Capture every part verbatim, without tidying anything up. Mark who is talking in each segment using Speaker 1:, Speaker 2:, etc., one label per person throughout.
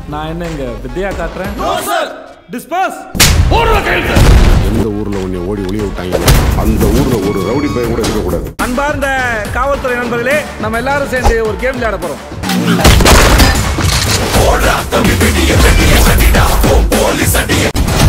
Speaker 1: நான் என்ன இங்க வித்யா காட்டுறேன்? No sir. டிஸ்பாஸ்.
Speaker 2: போடுற கைது. எந்த ஊர்ல உன்னை ஓடி ஒளிய விட்டாங்க அந்த ஊர்ல ஒரு ரவுடி பையன் கூட இருக்க கூடாது.
Speaker 1: அன்பார்ந்த காவல்துறை நண்பர்களே, நம்ம எல்லாரும் சேர்ந்து ஒரு கேம் விளையாட போறோம். போடுற தம்பி பெட்டிய பெட்டிய சட்டிடா போலீஸ் அடிய.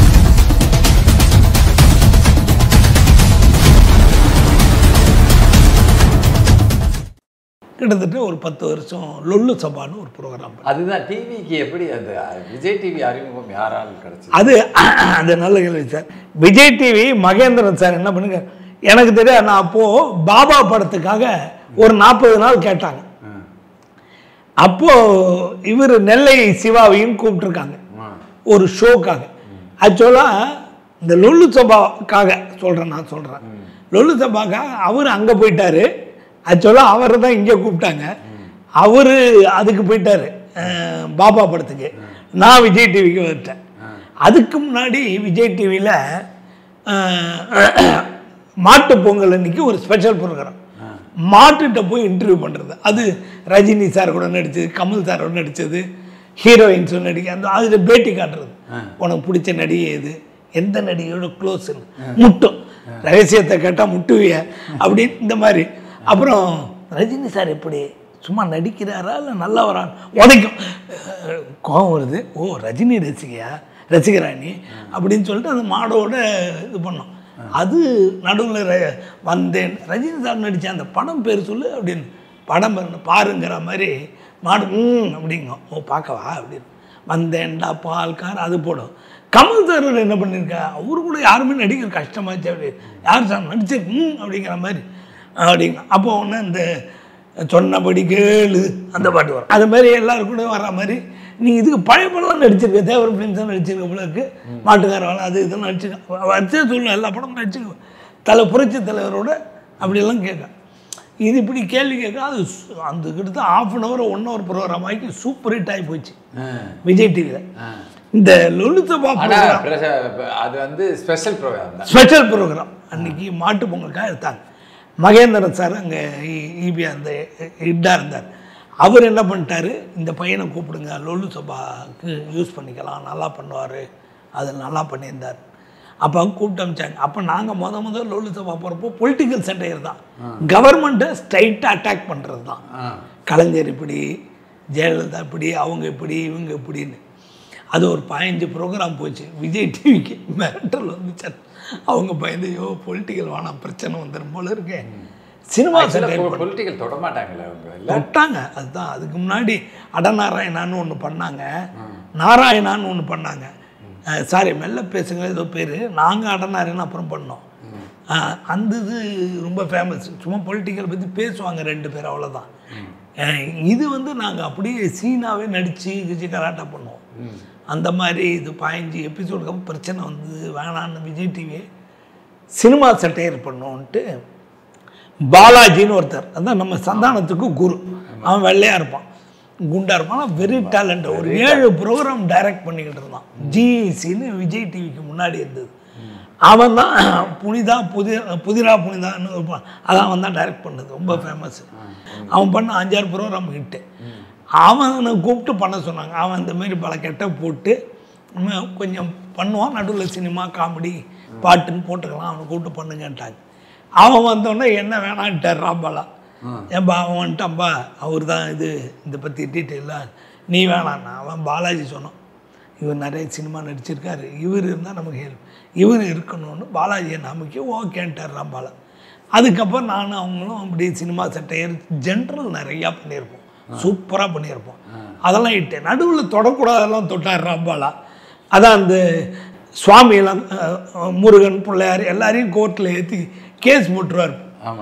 Speaker 3: கிட்டத்தட்ட ஒரு பத்து வருஷம் லொல்லு சபான்னு ஒரு ப்ரோக்ராம்.
Speaker 4: அதுதான் டிவிக்கு எப்படி அது விஜய் டிவி அறிமுகம் யாரால் கிடைச்சது?
Speaker 3: அது அது நல்ல கேள்வி sir. Vijay TV Mahendran sir என்ன பண்ணுங்க, எனக்கு தெரியாது, நான் அப்போது பாபா படத்துக்காக ஒரு நாற்பது நாள் கேட்டாங்க. அப்போது இவர் நெல்லை சிவாவையும் கூப்பிட்டுருக்காங்க ஒரு ஷோக்காக. ஆக்சுவலாக இந்த லொல்லு சபாக்காக சொல்கிறேன், நான் சொல்கிறேன் லொல்லு சபாக்காக அவர் அங்கே போயிட்டார். ஆக்சுவலாக அவரை தான் இங்கே கூப்பிட்டாங்க. அவர் அதுக்கு போயிட்டார் பாபா படத்துக்கு. நான் விஜய் டிவிக்கு வந்துட்டேன். அதுக்கு முன்னாடி விஜய் டிவியில் மாட்டு பொங்கல் அன்னைக்கு ஒரு ஸ்பெஷல் ப்ரோக்ராம், மாட்டுகிட்ட போய் இன்டர்வியூ பண்ணுறது. அது ரஜினி சார் கூட நடித்தது, கமல் சார் கூட நடித்தது, ஹீரோயின்ஸ் நடிக்க, அந்த அதில் பேட்டி காட்டுறது. உனக்கு பிடிச்ச நடிகை எது, எந்த நடிகையோட க்ளோஸ்ன்னு முட்டும், ரகசியத்தை கேட்டால் முட்டுவிய அப்படின்னு இந்த மாதிரி. அப்புறம் ரஜினி சார் எப்படி சும்மா நடிக்கிறாரா இல்லை நல்லா வரான்னு உதைக்கும், கோபம் வருது. ஓ ரஜினி ரசிகையா ரசிகராணி அப்படின்னு சொல்லிட்டு அந்த மாடோட இது பண்ணோம். அது நடுவில் வந்தேன், ரஜினி சார் நடித்தேன், அந்த படம் பேர் சொல்லு அப்படின்னு, படம் பாருங்கிற மாதிரி மாடு ம் அப்படிங்க. ஓ பார்க்கவா அப்படின்னு வந்தேன்டா பால் கார் அது போடும். கமல் சார் என்ன பண்ணியிருக்கா, அவரு கூட யாருமே நடிக்கிற கஷ்டமாச்சு அப்படி, யார் சார் நடிச்சு ம் அப்படிங்கிற மாதிரி அப்படிங்க. அப்போ ஒன்று இந்த சொன்னபடி கேளு அந்த பாட்டு வரும். அது மாதிரி எல்லோரும் கூட வர்ற மாதிரி நீங்கள் இதுக்கு பழைய படம் நடிச்சிருக்க, தேவர் ஃபிலிம்ஸாக நடிச்சிருக்க போலருக்கு, மாட்டுக்கார வேலை அது இதெல்லாம் நடிச்சிருக்க வச்சே சொல்லணும், எல்லா படமும் நடிச்சிருக்கோம், தலை புரட்சி தலைவரோட அப்படியெல்லாம் கேட்க. இது இப்படி கேள்வி கேட்க அது அந்த கிட்ட half an hour one hour programme ஆகி சூப்பர் ஹிட் ஆகி போச்சு விஜய் டிவியில். இந்த லொல்லு சபா
Speaker 4: அது வந்து ஸ்பெஷல் ப்ரோக்ராம்
Speaker 3: ஸ்பெஷல் ப்ரோக்ராம் அன்னைக்கு மாட்டு பொங்கலுக்காக எடுத்தாங்க. மகேந்திரன் சார் அங்கே ஈபியா அந்த ஹிட்டாக இருந்தார். அவர் என்ன பண்ணிட்டாரு, இந்த பையனை கூப்பிடுங்க லொல்லு சபாவுக்கு யூஸ் பண்ணிக்கலாம், நல்லா பண்ணுவார், அது நல்லா பண்ணியிருந்தார். அப்போ கூப்பிட்டு அமிச்சாங்க. அப்போ நாங்கள் முத முதல் லொல்லு சபா போகிறப்போ பொலிட்டிக்கல் சட்டையர் தான், கவர்மெண்ட்டை ஸ்ட்ரைட்டாக அட்டாக் பண்ணுறது தான். கலைஞர் இப்படி, ஜெயலலிதா இப்படி, அவங்க இப்படி, இவங்க இப்படின்னு. அது ஒரு பதினஞ்சு ப்ரோக்ராம் போச்சு. விஜய் டிவிக்கு மிரட்டல் வந்துச்சு. அவங்க பயந்து யோ பொலிட்டிக்கல் வேணாம் பிரச்சனை வந்துடும் போல இருக்கேன். சினிமா
Speaker 4: பொலிட்டிக்கல் தொட மாட்டாங்களே அவங்க,
Speaker 3: தொட்டாங்க. அதுதான் அதுக்கு முன்னாடி அடநாராயணான்னு ஒன்று பண்ணாங்க, நாராயணான்னு ஒன்று பண்ணாங்க. சாரி மெல்ல பேசுங்க ஏதோ பேர், நாங்கள் அடநாராயணன் அப்புறம் பண்ணோம். அந்த இது ரொம்ப ஃபேமஸ். சும்மா பொலிட்டிக்கல் பற்றி பேசுவாங்க ரெண்டு பேர், அவ்வளோதான். இது வந்து நாங்கள் அப்படியே சீனாவே நடித்து கிச்சி கராட்டா பண்ணுவோம். அந்த மாதிரி இது பதினஞ்சு எபிசோடுக்கு அப்புறம் பிரச்சனை வந்து வேணான்னு விஜய் டிவி சினிமா சட்டையர் பண்ணோன்ட்டு பாலாஜின்னு ஒருத்தர், அதான் நம்ம சந்தானத்துக்கு குரு, அவன் வெள்ளையாக இருப்பான், குண்டாக இருப்பான், ஆனால் வெரி டேலண்ட். ஒரு ஏழு ப்ரோக்ராம் டைரக்ட் பண்ணிக்கிட்டு இருந்தான். ஜிஇசின்னு விஜய் டிவிக்கு முன்னாடி இருந்தது. அவன் தான் புனிதா புதி புதிரா புனிதான்னு இருப்பான், அதான் அவன் தான் டைரக்ட் பண்ணது, ரொம்ப ஃபேமஸ். அவன் பண்ண அஞ்சாறு ப்ரோக்ராம் ஹிட்டு. அவனை கூப்பிட்டு பண்ண சொன்னாங்க. அவன் இந்தமாரி பல கெட்ட போட்டு கொஞ்சம் பண்ணுவான், நடுவில் சினிமா காமெடி பாட்டுன்னு போட்டுக்கலாம், அவனை கூப்பிட்டு பண்ணுங்கன்ட்டாங்க. அவன் வந்தோடனே என்ன வேணான்ட்டார் ராம்பாலா. ஏன்பா அவன் வந்துட்டான்பா, அவர் தான் இது இந்த பற்றி டீட்டெயிலாக நீ வேணான்னா. அவன் பாலாஜி சொன்னான், இவர் நிறைய சினிமா நடிச்சிருக்காரு, இவர் இருந்தால் நமக்கு ஹெல்ப், இவர் இருக்கணும்னு பாலாஜியை நம்பிக்கை ஓகேன்ட்டார் ராம்பாலா. அதுக்கப்புறம் நானும் அவங்களும் அப்படி சினிமா சட்டையர் ஜென்ரல் நிறையா பண்ணியிருப்போம், சூப்பராக பண்ணியிருப்போம். அதெல்லாம் இட்டு நடுவில் தொடக்கூடாதெல்லாம் தொட்டார் ராம்பாலா. அதான் அந்த சுவாமியெல்லாம் முருகன் பிள்ளையார் எல்லாரையும் கோர்ட்டில் ஏற்றி கேஸ் போட்டுருவார்.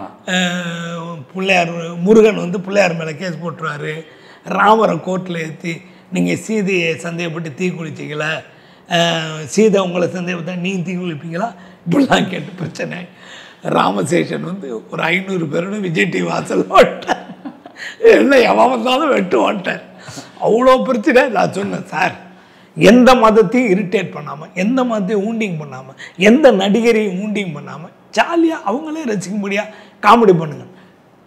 Speaker 3: பிள்ளையார் முருகன் வந்து பிள்ளையார் மேலே கேஸ் போட்டுருவார். ராமரை கோர்ட்டில் ஏற்றி நீங்கள் சீதையை சந்தேகப்பட்டு தீ குளிச்சிங்களா, சீதை உங்களை சந்தேகப்பட்டா நீங்கள் தீ குளிப்பீங்களா, இப்படிலாம் கேட்டு பிரச்சனை. ராமசேஷன் வந்து ஒரு ஐநூறு பேரோட விஜய் டிவி வாசல் ஓட்டார், என்ன எவன் வந்தாலும் வெட்டு ஓட்டார். அவ்வளோ பிரச்சனை. நான் சொன்னேன், சார் எந்த மதத்தையும் இரிட்டேட் பண்ணாமல், எந்த மதத்தையும் ஊண்டிங் பண்ணாமல், எந்த நடிகரையும் ஊண்டிங் பண்ணாமல் ஜாலியாக அவங்களே ரசிக்கும்படியாக காமெடி பண்ணுங்க.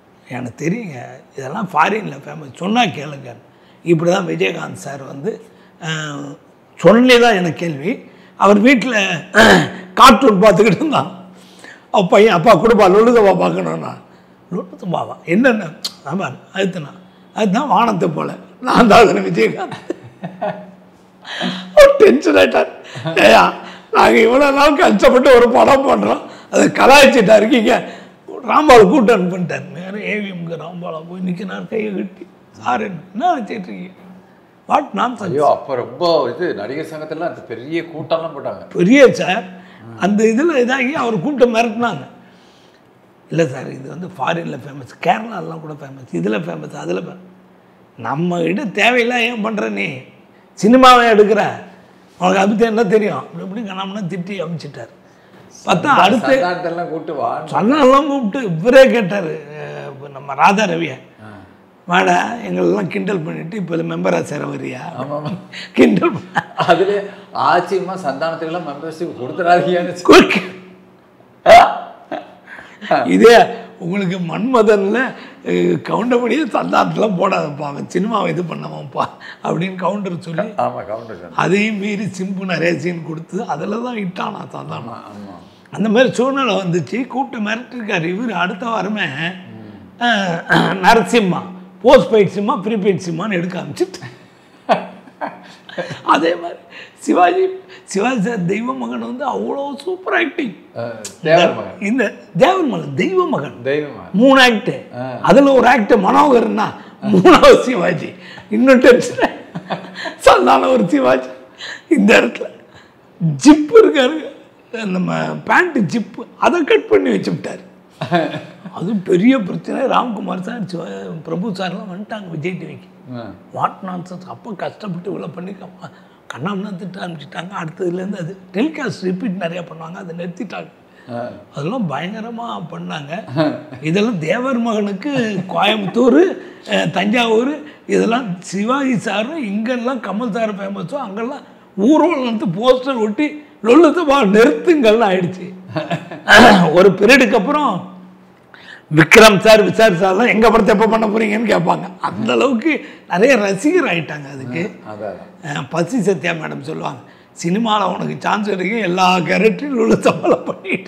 Speaker 3: எனக்கு தெரியுங்க இதெல்லாம் ஃபாரினில் ஃபேமஸ், சொன்னால் கேளுங்க. இப்படி தான் விஜயகாந்த் சார் வந்து சொல்லி தான் எனக்கு கேள்வி. அவர் வீட்டில் கார்ட்டூன் பார்த்துக்கிட்டு இருந்தான். அவன் பையன் அப்பா கொடுப்பா லொல்லு சபா பார்க்கணுன்னா. லொல்லு சபாவா என்னென்ன ஆமாம் அதுனா அதுதான் வானத்தை போல நான் தான் அதில் விஜயகாந்த். டென்ஷன் ஆகிட்டார். ஏயா நாங்கள் இவ்வளோ நாள் கஷ்டப்பட்டு ஒரு படம் பண்ணுறோம் அதை கலாய்ச்சிட்டா இருக்கீங்க. ராம்பாவை கூட்டு அனுப்பிட்டார். வேறு ஏவிஎம்க்கு ராம்பாலா போய் நிற்கிறார் கையை கட்டி. சார் என்ன வச்சுட்டு இருக்கீங்க வாட் நான்
Speaker 4: ஐயோ அப்போ ரொம்ப இது நடிகர் சங்கத்தில் அந்த பெரிய கூட்டம்லாம் போட்டாங்க.
Speaker 3: பெரிய சார் அந்த இதில் இதாகி அவர் கூட்டம் மிரட்டினாங்க. இல்லை சார் இது வந்து ஃபாரினில் ஃபேமஸ், கேரளாலாம் கூட ஃபேமஸ், இதில் ஃபேமஸ், அதில் ஃபேமஸ். நம்ம கிட்ட தேவையில்லாம் ஏன் பண்ணுற நீ சினிமாவை எடுக்கிற உனக்கு அது என்ன தெரியும் அப்படி இப்படி கணாமனா திட்டி அனுப்பிச்சிட்டார். பார்த்தா அடுத்து
Speaker 4: கூப்பிட்டு வா
Speaker 3: சொன்னெல்லாம் கூப்பிட்டு இவரே கேட்டார் நம்ம ராதா ரவியை. வாடா எங்களெல்லாம் கிண்டல் பண்ணிட்டு இப்போ மெம்பராக சேர வரியா கிண்டல்
Speaker 4: அதுல ஆச்சரியமா சந்தானத்துக்கெல்லாம் மெம்பர்ஷிப் கொடுத்துறாதீங்கன்னு
Speaker 3: இதே உங்களுக்கு மன்மதனில் கவுண்டபடியே சந்தானத்தெலாம் போடாதப்பா அவன் சினிமாவை இது பண்ணவான்ப்பா அப்படின்னு கவுண்டர் சொல்லி
Speaker 4: ஆமாம் கவுண்டர்
Speaker 3: அதையும் மீறி சிம்பு நிறைய சீன் கொடுத்து அதில் தான் இட்டானா சந்தானம். அந்த மாதிரி சூழ்நிலை வந்துச்சு. கூப்பிட்டு மிரட்டிருக்காரு இவர். அடுத்த வாரமே நரசிம்மா போஸ்ட் பெய்ட் சிம்மா ப்ரீபெய்ட் சிம்மான்னு எடுக்க ஆரம்பிச்சுட்டு அதே மாதிரி சிவாஜி சிவாஜி சார் தெய்வ மகன் வந்து அவ்வளோ சூப்பர் ஆக்டிங். இந்த தேவர் மகன் தெய்வ மகன் மூணு ஆக்டு, அதில் ஒரு ஆக்டு மனோகர்னா மூணாவது சிவாஜி. இன்னும் டென்ஷன் சந்தான ஒரு சிவாஜி. இந்த இடத்துல ஜிப்பு இருக்காரு நம்ம பேண்ட்டு ஜிப்பு அதை கட் பண்ணி வச்சு விட்டார். அதுவும் பெரிய பிரச்சனை. ராம்குமார் சார் பிரபு சார்லாம் வந்துட்டாங்க விஜய் டிவிக்கு. What nonsense. அப்போ கஷ்டப்பட்டு இவ்வளோ பண்ணி கண்ணாமனா திட்ட ஆரம்பிச்சிட்டாங்க. அடுத்ததுலேருந்து அது டெலிகாஸ்ட் ரிப்பீட் நிறையா பண்ணுவாங்க, அதை நிறுத்திட்டாங்க. அதெல்லாம் பயங்கரமாக பண்ணாங்க. இதெல்லாம் தேவர் மகனுக்கு கோயம்புத்தூர் தஞ்சாவூர் இதெல்லாம் சிவாஜி சாரும் இங்கெல்லாம் கமல் சார் ஃபேமஸோ அங்கெல்லாம் ஊர்வலத்து போஸ்டர் ஒட்டி லொல்லு சபா நிறுத்துங்கள்னு ஆயிடுச்சு. ஒரு பீரியடுக்கு அப்புறம் விக்ரம் சார் விசார் சார்லாம் எங்கள் படத்தை எப்போ பண்ண போகிறீங்கன்னு கேட்பாங்க. அந்த அளவுக்கு நிறைய ரசிகர் ஆகிட்டாங்க. அதுக்கு பசி சத்யா மேடம் சொல்லுவாங்க, சினிமாவில் உனக்கு சான்ஸ் கிடைக்கும் எல்லா கேரக்டரும் லொல்லு சபாவில் பண்ணிட்டு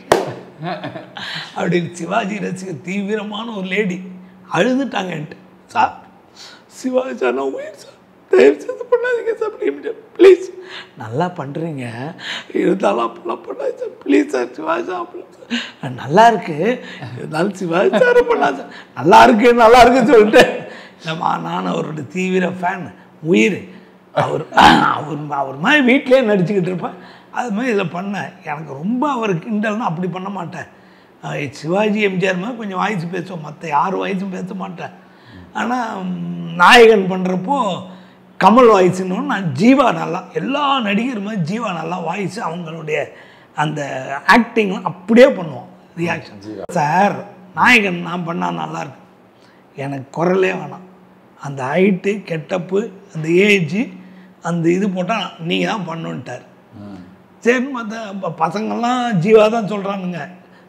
Speaker 3: அப்படின்னு. சிவாஜி ரசிகர் தீவிரமான ஒரு லேடி அழுதுட்டாங்கன்ட்டு. சார் சிவாஜி சார் நான் உயிர் சார் தயவு செய்து பண்ணாதீங்க சார் அப்படி ப்ளீஸ். நல்லா பண்ணுறீங்க இருந்தாலும் அப்படிலாம் பண்ணாது sir please sir Sivaji sir அப்படி நல்லா இருக்கு இருந்தாலும் சிவாஜி சார் பண்ணாது சார் நல்லா இருக்கு நல்லா இருக்குன்னு சொல்லிட்டு. இல்லைம்மா நான் அவரோட தீவிர ஃபேன் உயிர். அவர் அவர் அவர் மாதிரி வீட்டிலே நடிச்சுக்கிட்டு இருப்பேன். அது மாதிரி இதில் பண்ணேன். எனக்கு ரொம்ப அவர் கிண்டல்னா அப்படி பண்ண மாட்டேன். சிவாஜி எம்ஜிஆர் மாதிரி கொஞ்சம் வாய்ஸ் பேசுவோம், மற்ற யார் வாய்ஸும் பேச மாட்டேன். ஆனால் நாயகன் பண்ணுறப்போ கமல் வாய்ஸ்ன்னு நான் ஜீவா நல்லா எல்லா நடிகர் மாதிரி ஜீவா நல்லா வாய்ஸ் அவங்களுடைய அந்த ஆக்டிங்லாம் அப்படியே பண்ணுவோம் ரியாக்ஷன். சார் நாயகன் நான் பண்ணால் நல்லாயிருக்கு, எனக்கு குரலே வேணாம், அந்த ஹைட்டு கெட்டப்பு அந்த ஏஜ் அந்த இது போட்டால் நீங்கள் தான் பண்ணுன்ட்டார். சரி மற்ற பசங்கள்லாம் ஜீவா தான் சொல்கிறானுங்க,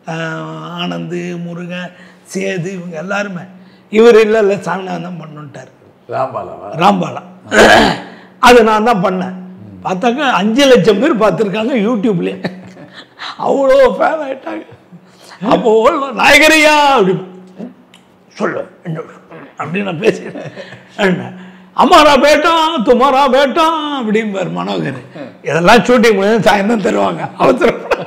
Speaker 3: ஆனந்து முருகன் சேது இவங்க எல்லாருமே. இவர் இல்லை இல்லை சாமிநாதன் தான் பண்ணுன்ட்டார்.
Speaker 4: ராம்பாலா
Speaker 3: ராம்பாலா அது நான் தான் பண்ணேன். பார்த்தாக்கா அஞ்சு லட்சம் பேர் பார்த்துருக்காங்க யூடியூப்லேயே. அவ்வளோ ஃபேன் ஆகிட்டாங்க. அப்போ நாயகரையா அப்படி சொல்லு என்ன அப்படின்னு நான் பேசுகிறேன். அம்மாரா பேட்டா துமாரா பேட்டா அப்படிம்பார் மனோகர். இதெல்லாம் ஷூட்டிங் பண்ணி சாயந்தரம் தருவாங்க அவசரப்பட.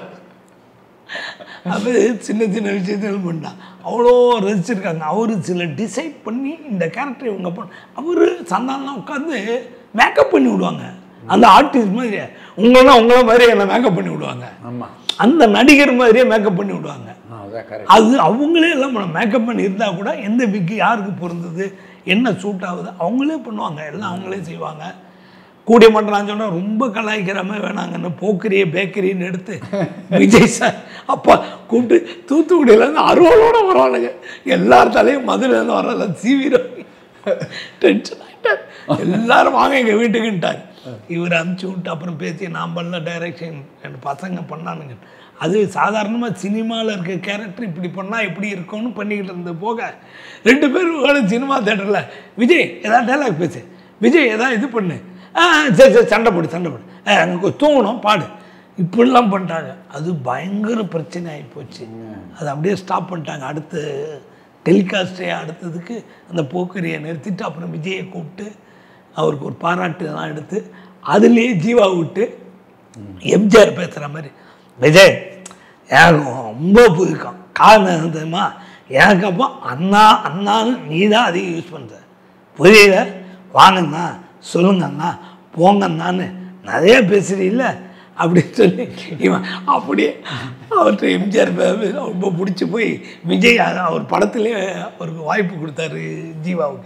Speaker 3: அது சின்ன சின்ன விஷயத்தில் பண்ணால் அவ்வளோ ரசிச்சிருக்காங்க. அவர் சில டிசைட் பண்ணி இந்த கேரக்டர் இவங்க பண்ண அவர் சந்தானம்லாம் உட்காந்து மேக்கப் பண்ணி விடுவாங்க. அந்த ஆர்டிஸ்ட் மாதிரி உங்களா உங்கள மாதிரி என்னை மேக்கப் பண்ணி விடுவாங்க. அந்த நடிகர் மாதிரியே மேக்கப் பண்ணி விடுவாங்க. அது அவங்களே எல்லாம் மேக்கப் பண்ணி இருந்தால் கூட எந்த விக்கு யாருக்கு பொருந்தது என்ன சூட் ஆகுது அவங்களே பண்ணுவாங்க. எல்லாம் அவங்களே செய்வாங்க. கூடிய மட்டும் நான் சொன்னால் ரொம்ப கலாய்க்கிற மாதிரி வேணாங்கன்னு போக்கரியை பேக்கரின்னு எடுத்து விஜய் சார் அப்பா கூப்பிட்டு தூத்துக்குடியிலேருந்து அருவாளோடு வரானுங்க. எல்லார் தலையும் மதுரையிலேருந்து வரல சீவிரம் டென்ஷன் ஆகிட்டார். எல்லாரும் வாங்க எங்கள் வீட்டுக்குன்ட்டார். இவர் அனுப்பிச்சி விட்டு அப்புறம் பேசி நான் பண்ணல டைரக்ஷன் ரெண்டு பசங்க பண்ணானுங்க. அது சாதாரணமாக சினிமாவில் இருக்க கேரக்டர் இப்படி பண்ணால் எப்படி இருக்கும்னு பண்ணிக்கிட்டு இருந்த போக ரெண்டு பேரும் சினிமா தேட்டரில் விஜய் எதாவது டைலாக் பேசு, விஜய் எதாவது இது பண்ணு, ஆ சரி சரி சண்டை போடு சண்டை போடு அங்கே தூங்கணும் பாடு இப்படிலாம் பண்ணிட்டாங்க. அது பயங்கர பிரச்சனை ஆகி போச்சு. அது அப்படியே ஸ்டாப் பண்ணிட்டாங்க. அடுத்து டெலிகாஸ்டே அடுத்ததுக்கு அந்த போக்கரியை நிறுத்திட்டு அப்புறம் விஜயை கூப்பிட்டு அவருக்கு ஒரு பாராட்டுலாம் எடுத்து அதுலேயே ஜீவா விட்டு எம்ஜிஆர் பேசுகிற மாதிரி விஜய் எனக்கு ரொம்ப பிடிக்கும். காரணம் தெரியுமா, எனக்கு அப்போ அண்ணா அண்ணான்னு நீ தான் அதிகம் யூஸ் பண்ணுற புரியல, வாங்கண்ணா சொல்லுங்கண்ணா போங்கண்ணான்னு நிறைய பேசுகிறீல்ல அப்படின்னு சொல்லி இவன் அப்படியே அவர்கிட்ட எம்ஜிஆர் ரொம்ப பிடிச்சி போய் விஜய் அவர் படத்துலேயே அவருக்கு வாய்ப்பு கொடுத்தாரு ஜீவாவுக்கு.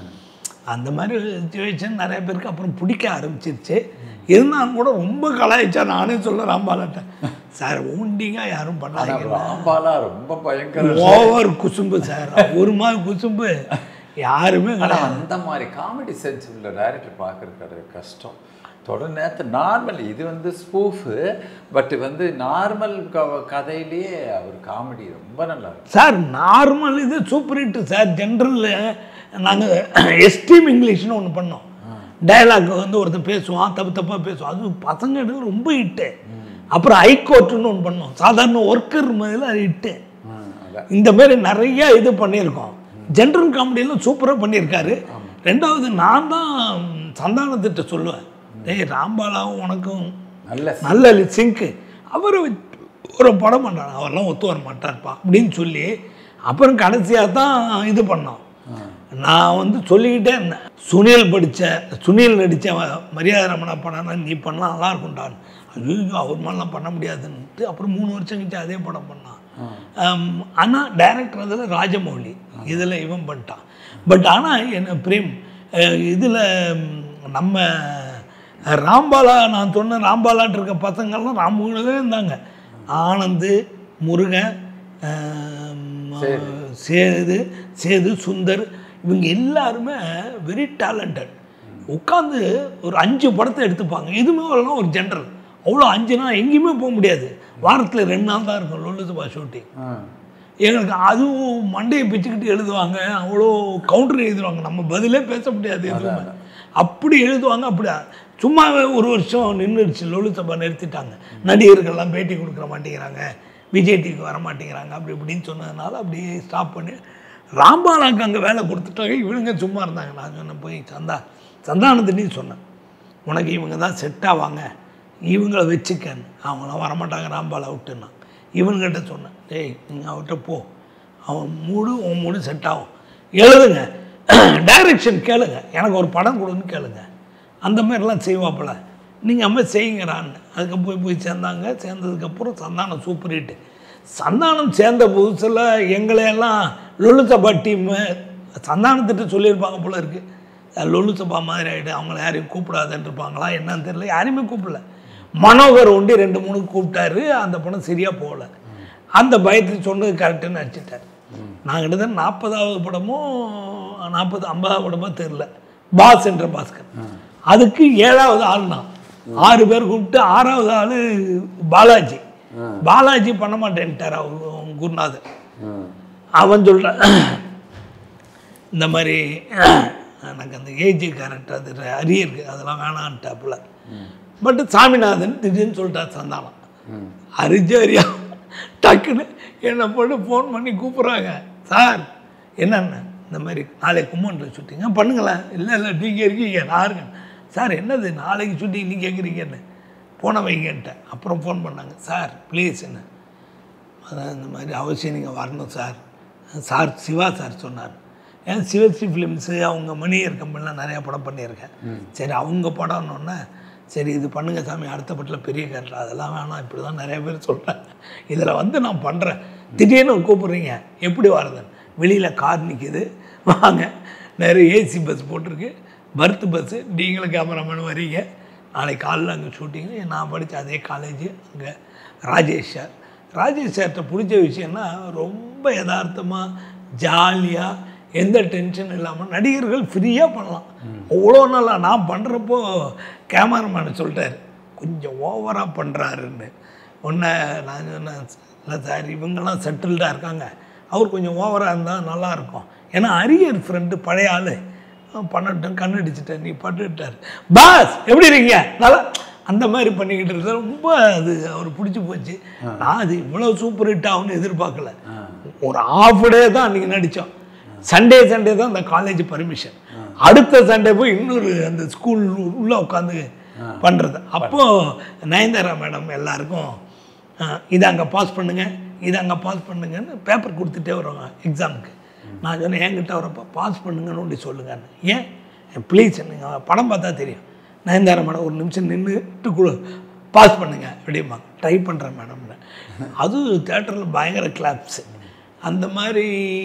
Speaker 3: அந்த மாதிரி ஒரு சுச்சுவேஷன் நிறைய பேருக்கு அப்புறம் பிடிக்க ஆரம்பிச்சிருச்சு. இருந்தாலும் கூட ரொம்ப கலாய்ச்சா நானே சொல்ல ராம்பாலாட்ட சார் ஊண்டிங்க யாரும் பண்ணாங்க
Speaker 4: ராம்பாலா ரொம்ப பயங்கர
Speaker 3: ஓவர் குசும்பு சார், ஒரு மாதிரி குசும்பு யாருமே கிடையாது.
Speaker 4: அந்த மாதிரி காமெடி சென்ஸ் உள்ள டைரக்டர் பார்க்குறது கஷ்டம். தொடர் நேரத்து நார்மல் இது வந்து ஸ்பூஃபு, பட் வந்து நார்மல் க கதையிலேயே அவர் காமெடி ரொம்ப நல்லா இருக்கும்
Speaker 3: சார். நார்மல் இது சூப்பர் ஹிட்டு சார். ஜென்ரலில் நாங்கள் எஸ்டீம் இங்கிலீஷ்னு ஒன்று பண்ணோம். டயலாக் வந்து ஒருத்தர் பேசுவான், தப்பு தப்பாக பேசுவான், அது பசங்க ரொம்ப ஹிட்டு. அப்புறம் ஹைகோர்ட்டுன்னு ஒன்று பண்ணோம், சாதாரண ஒர்க்கர் மாதிரில அது ஹிட்டு. இந்த மாதிரி நிறைய இது பண்ணியிருக்கோம். ஜென்ரல் காமெடியெல்லாம் சூப்பராக பண்ணியிருக்காரு. ரெண்டாவது நான் தான் சந்தானத்திட்ட சொல்லுவேன், டேய் ராம்பாலாவும் உனக்கும் நல்ல நல்ல சிங்க்கு, அவர் ஒரு படம் பண்ணுறாங்க அவரெல்லாம் ஒத்து வர மாட்டார்ப்பா அப்படின்னு சொல்லி அப்புறம் கடைசியாக தான் இது பண்ணோம். நான் வந்து சொல்லிக்கிட்டே இருந்தேன், சுனில் படித்த சுனில் நடித்த மரியாதை ரமணா படம்னா நீ பண்ணலாம் நல்லா இருக்கும்டான்னு. ஐயோ அவர் மாதிரிலாம் பண்ண முடியாதுன்ட்டு அப்புறம் மூணு வருஷம் கழிச்சு அதே படம் பண்ணான். ஆனால் டைரக்டர் அதில் ராஜமௌலி, இதில் இவன் பண்ணிட்டான். பட் ஆனால் என்ன பிரேம் இதில் நம்ம ராம்பாலா நான் சொன்ன ராம்பாலான் இருக்க பசங்கள்லாம் ராம்பூலவே இருந்தாங்க. ஆனந்து, முருகன், சேது சேது சுந்தர் இவங்க எல்லாருமே வெரி டேலண்டட். உட்காந்து ஒரு அஞ்சு படத்தை எடுத்துப்பாங்க. இதுவுமே வரலாம் ஒரு ஜென்ரல் அவ்வளோ அஞ்சுனா எங்கேயுமே போக முடியாது. வாரத்தில் ரெண்டு நாள் தான் இருக்கும் லொல்லு சபா ஷூட்டிங். எங்களுக்கு அதுவும் மண்டையை பிச்சுக்கிட்டு எழுதுவாங்க, அவ்வளோ கவுண்டர் எழுதுவாங்க, நம்ம பதிலே பேச முடியாது எதுவுமே. அப்படி எழுதுவாங்க. அப்படி சும்மா ஒரு வருஷம் நின்றுடுச்சு, லொல்லு சபா நிறுத்திட்டாங்க. நடிகர்கள்லாம் பேட்டி கொடுக்குற மாட்டேங்கிறாங்க, விஜய் டிவிக்கு வர மாட்டேங்கிறாங்க அப்படி இப்படின்னு சொன்னதுனால அப்படியே ஸ்டாப் பண்ணி ராம்பாலாவுக்கு அங்கே வேலை கொடுத்துட்டாங்க. இவங்க சும்மா இருந்தாங்க. நான் சொன்னேன் போய் சந்தா சந்தானத்திட்டையும் சொன்னேன், உனக்கு இவங்க தான் செட் ஆவாங்க, இவங்கள வச்சுக்கன்னு. அவங்களாம் வரமாட்டாங்க ராம்பாலா விட்டுன்னா. இவன்கிட்ட சொன்னேன், டேய் நீங்கள் அவர்கிட்ட போ, அவன் மூடு உன் மூடு செட் ஆகும், எழுதுங்க, டைரக்ஷன் கேளுங்க, எனக்கு ஒரு படம் கொடுன்னு கேளுங்க, அந்த மாதிரிலாம் செய்வாப்பில், நீங்கள் அம்மா செய்யுங்கிறான்னு. அதுக்கு போய் போய் சேர்ந்தாங்க. சேர்ந்ததுக்கப்புறம் சந்தானம் சூப்பர் ஹிட்டு. சந்தானம் சேர்ந்த புதுசில் எங்களையெல்லாம் லொல்லு சபா டீம்மு சந்தானத்திட்ட சொல்லியிருப்பாங்க போல இருக்குது, லொல்லு சபா மாதிரி ஆகிட்டு அவங்கள யாரையும் கூப்பிடாதுன்னு இருப்பாங்களா என்னன்னு தெரியல, யாரையுமே கூப்பிடல. மனோகர் ஒண்டி ரெண்டு மூணு கூப்பிட்டாரு, அந்த படம் சரியாக போகல. அந்த பயத்தில் சொன்னது கரெக்டுன்னு நடிச்சிட்டார். நான் கிட்டத்தட்ட நாற்பதாவது படமோ நாற்பது ஐம்பதாவது படமோ தெரில, பாஸ் என்ற பாஸ்கர், அதுக்கு ஏழாவது ஆள் நான். ஆறு பேர் கூப்பிட்டு ஆறாவது ஆள் பாலாஜி. பாலாஜி பண்ண மாட்டேன்ட்டார் அவர் குருநாதர். அவன் சொல்ற இந்த மாதிரி எனக்கு அந்த ஏஜ் கேரக்டர் அது அரியருக்கு அதெல்லாம் வேணான்ட்டாப்புல. பட் சாமிநாதன் திடீர்னு சொல்லிட்டார் சந்தானம். அரிஜரியா டக்குன்னு என்னை போட்டு ஃபோன் பண்ணி கூப்பிட்றாங்க, சார் என்னென்ன இந்த மாதிரி நாளைக்கு கும்மன்ல ஷூட்டிங்க பண்ணுங்களேன். இல்லை இல்லை நீங்கள் இருக்கீங்க நான் இருக்கேன். சார் என்னது நாளைக்கு ஷூட்டிங் நீங்கள் கேட்குறீங்கன்னு போன வைங்கன்ட்டேன். அப்புறம் ஃபோன் பண்ணாங்க, சார் ப்ளீஸ் என்ன அதான் இந்த மாதிரி அவசியம் நீங்கள் வரணும் சார். சார் சிவா சார் சொன்னார், ஏன் சிவஸ்ரீ ஃபிலிம்ஸு அவங்க மணியர் கம்பெனிலாம் நிறையா படம் பண்ணியிருக்கேன். சரி அவங்க படம்னோடனே சரி இது பண்ணுங்கள் சாமி, அடுத்த படத்தில் பெரிய கேரக்டர் அதெல்லாம் வேணாம், இப்படி தான் நிறைய பேர் சொல்கிறாங்க, இதில் வந்து நான் பண்ணுறேன், திடீர்னு கூப்பிட்றீங்க எப்படி வரதுன்னு. வெளியில் கார் நிற்கிது, வாங்க, நிறைய ஏசி பஸ் போட்டிருக்கு, பர்த் பஸ்ஸு, நீங்களும் கேமராமேன் வரீங்க, நாளைக்கு காலையில் அங்கே ஷூட்டிங்கு. நான் படித்த அதே காலேஜ் அங்கே ராஜேஷ் சார். ராஜேஷ் சார்கிட்ட பிடிச்ச விஷயம்னா ரொம்ப யதார்த்தமாக ஜாலியாக எந்த டென்ஷன் இல்லாமல் நடிகர்கள் ஃப்ரீயாக பண்ணலாம். அவ்வளோ நல்லா நான் பண்ணுறப்போ கேமராமேன் சொல்லிட்டார் கொஞ்சம் ஓவராக பண்ணுறாருன்னு. ஒன்று நான் சொன்னேன், இல்லை சார் இவங்கெல்லாம் செட்டில்டாக இருக்காங்க, அவர் கொஞ்சம் ஓவராக இருந்தால் நல்லாயிருக்கும். ஏன்னா அரியர் ஃப்ரெண்டு பழைய ஆள் பண்ணட்டும், கண்ணடிச்சிட்டேன், நீ பண்ணிட்டார். பாஸ் எப்படி இருக்கீங்க, நல்லா அந்த மாதிரி பண்ணிக்கிட்டு இருக்க. ரொம்ப அது அவர் பிடிச்சி போச்சு. நான் அது இவ்வளோ சூப்பர் ஹிட் ஆகும்னு எதிர்பார்க்கல. ஒரு ஆஃப் டே தான் அன்றைக்கி நடித்தோம். சண்டே சண்டே தான் அந்த காலேஜ் பர்மிஷன். அடுத்த சண்டே போய் இன்னொரு அந்த ஸ்கூல் உள்ளே உட்காந்து பண்ணுறது. அப்போது நயன்தாரா மேடம் எல்லாருக்கும் இதை அங்கே பாஸ் பண்ணுங்கள், இதை அங்கே பாஸ் பண்ணுங்கன்னு பேப்பர் கொடுத்துட்டே வருவாங்க எக்ஸாமுக்கு. நான் சொன்னேன், என்கிட்ட வரப்போ பாஸ் பண்ணுங்கன்னு ஒன்று சொல்லுங்கன்னு. ஏன் ப்ளீஸ், நீங்கள் படம் பார்த்தா தெரியும். நயன்தாரா மேடம் ஒரு நிமிஷம் நின்றுட்டு கூட பாஸ் பண்ணுங்க அப்படிம்பாங்க. ட்ரை பண்ணுறேன் மேடம்னு. அது தேட்டரில் பயங்கர கிளாப்ஸு. அந்த மாதிரி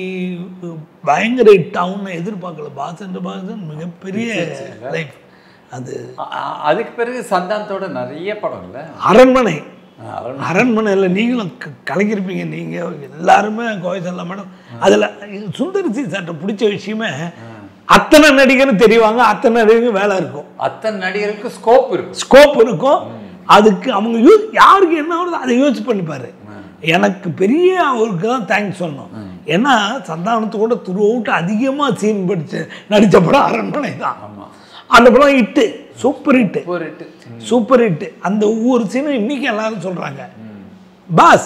Speaker 3: பயங்கர டவுனை எதிர்பார்க்கல. பாசன் பாசன் மிகப்பெரிய லைஃப் அது.
Speaker 4: அதுக்கு பிறகு சந்தானத்தோட நிறைய படம் இல்லை,
Speaker 3: அரண்மனை அரண்மனையில் நீங்களும் கலக்கிருப்பீங்க. நீங்கள் எல்லாருமே கோயசல்லா மேடம். அதில் சுந்தர் சி சார்ட்ட பிடிச்ச விஷயமே அத்தனை நடிகரும் தெரிவாங்க, அத்தனை நடிகருக்கும் வேலை இருக்கும்,
Speaker 4: அத்தனை நடிகருக்கு ஸ்கோப் இருக்கும்
Speaker 3: ஸ்கோப் இருக்கும். அதுக்கு அவங்க யூஸ் யாருக்கு என்ன வருது அதை யூஸ் பண்ணிப்பாரு. எனக்கு பெரிய அவருக்கு தான் தேங்க்ஸ் சொல்லணும். ஏன்னா சந்தானத்து கூட த்ரூ அவுட் அதிகமாக சீன் படிச்சு நடித்த படம் அரண்மனை தான். அந்த படம் hit, super hit, super hit. அந்த ஒவ்வொரு சீனும் இன்னைக்கு எல்லாரும் சொல்கிறாங்க, பாஸ்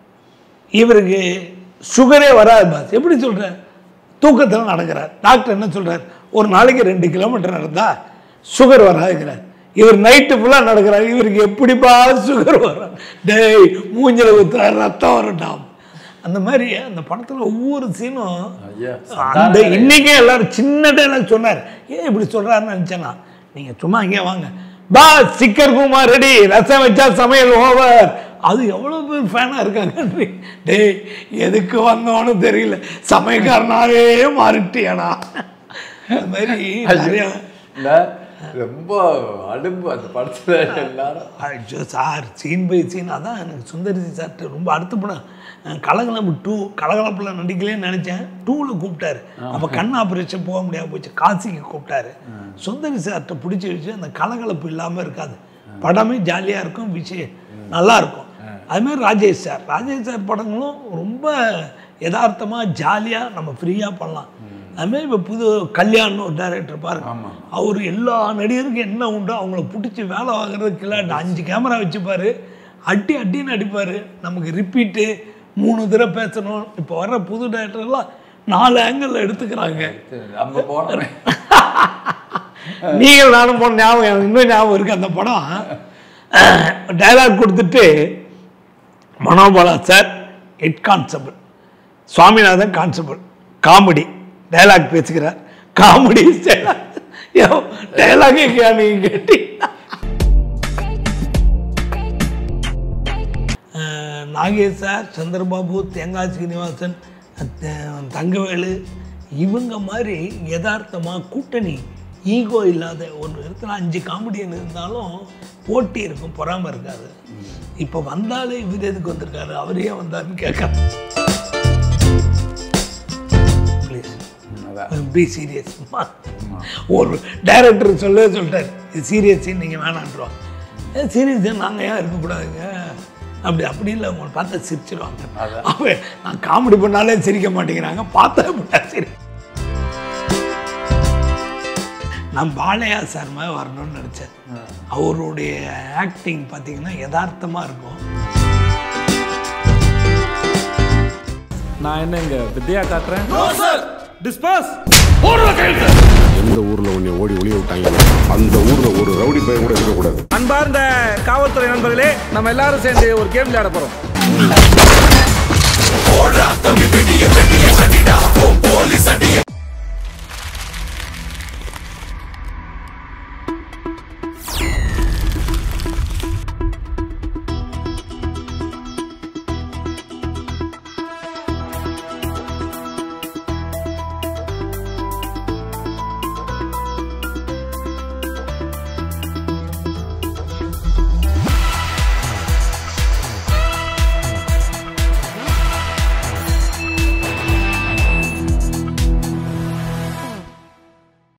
Speaker 3: இவருக்கு சுகரே வராது பாஸ். எப்படி சொல்கிறேன், தூக்கத்தில் நடக்கிறார். டாக்டர் என்ன சொல்கிறார், ஒரு நாளைக்கு ரெண்டு கிலோமீட்டர் நடந்தால் சுகர் வராதுங்கிறார். இவர் நைட்டு ஃபுல்லாக நடக்கிறார், இவருக்கு எப்படிப்பா சுகர் வரும், டேய் மூஞ்சில் ஊற்றுறாரு ரத்தம் வரட்டாம். அந்த மாதிரி அந்த படத்தில் ஒவ்வொரு சீனும் அந்த இன்னைக்கே எல்லாரும் சின்ன டைலாக் சொன்னார். ஏன் இப்படி சொல்கிறாருன்னு நினச்சேன்னா, நீங்கள் சும்மா இங்கே வாங்க பாஸ், சிக்கர் குமார் ரெடி, ரசம் வச்சா சமையல் ஓவர். அது எவ்வளோ பேர் ஃபேனாக இருக்காங்க. டேய் எதுக்கு வந்தோன்னு தெரியல, சமயக்காரனாவே மாறிட்டியாடா. அந்த மாதிரி நிறையா
Speaker 4: ரொம்ப அடுப்பு அந்த படத்தில் எல்லாரும்.
Speaker 3: ஐயோ சார், சீன் பை சீன். அதான் எனக்கு சுந்தரிசி சார்ட்டு ரொம்ப அடுத்த படம் கலகலப்பு டூ, கலகலப்பில் நடிக்கலேன்னு நினச்சேன். டூவில் கூப்பிட்டாரு. அப்போ கண் ஆப்ரேஷன் போக முடியாமல் போச்சு, காசிக்கு கூப்பிட்டாரு. சுந்தரி சார்ட்ட பிடிச்ச விஷயம் அந்த கலகலப்பு இல்லாமல் இருக்காது, படமே ஜாலியாக இருக்கும், விஷயம் நல்லாயிருக்கும். அதுமாதிரி ராஜேஷ் சார், ராஜேஷ் சார் படங்களும் ரொம்ப யதார்த்தமாக ஜாலியாக நம்ம ஃப்ரீயாக பண்ணலாம். அதுமாதிரி இப்போ புது கல்யாணம் ஒரு டைரக்டர் பாருங்க, அவர் எல்லா நடிகருக்கும் என்ன உண்டோ அவங்கள பிடிச்சி வேலை வாங்குறதுக்கு இல்லாட்டி அஞ்சு கேமரா வச்சுப்பார், அடி அடின்னு அடிப்பார். நமக்கு ரிப்பீட்டு மூணு தடவை பேசணும். இப்போ வர்ற புது டைரக்டர்லாம் நாலு ஆங்கிள் எடுத்துக்கிறாங்க. நீங்கள் நானும் போன ஞாபகம் எனக்கு இன்னும் ஞாபகம் இருக்குது. அந்த படம் டைலாக் கொடுத்துட்டு Manobala sir head constable, Swaminathan constable, comedy dialogue பேசுகிறார். காமெடி டைலாக் நீங்கள் கேட்டீங்கன்னா நாகேஷ் சார், சந்திரபாபு, தேங்காய் சீனிவாசன், தங்கவேலு, இவங்க மாதிரி யதார்த்தமாக கூட்டணி ஈகோ இல்லாத ஒரு இடத்துல அஞ்சு காமெடியன் இருந்தாலும் போட்டி இருக்கும், பொறாமல் இருக்காது. இப்போ வந்தாலே இவர் எதுக்கு வந்திருக்காரு, அவரே வந்தாருன்னு கேட்காது. Please be serious. ஒரு டைரக்டர் சொல்ல சொல்லிட்டார், இது சீரியஸ் சீன் நீங்கள் வேணான்றோம். சீரியஸ் சீன் நாங்கள் ஏன் இருக்கக்கூடாதுங்க, அப்படி அப்படி இல்லை, உங்களை பார்த்தா சிரிச்சிடுவாங்க. அப்போ நான் காமெடி பண்ணாலே சிரிக்க மாட்டேங்கிறாங்க, பார்த்தா அப்படின்னா சரி. நான் பாலையா சார் மாதிரி வரணும்னு நினச்சேன். அவருடைய ஆக்டிங் பார்த்தீங்கன்னா யதார்த்தமாக இருக்கும்.
Speaker 1: நான் என்ன இங்கே வித்யா காட்டுறேன். டிஸ்பாஸ்
Speaker 2: எந்த ஊர்ல உன்னை ஓடி ஒளிய விட்டாங்க அந்த ஊர்ல ஒரு ரவுடி பையன் கூட இருக்கக்கூடாது.
Speaker 1: அன்பார்ந்த காவல்துறை நண்பர்களே, நம்ம எல்லாரும் சேர்ந்து ஒரு கேம் விளையாட போறோம்.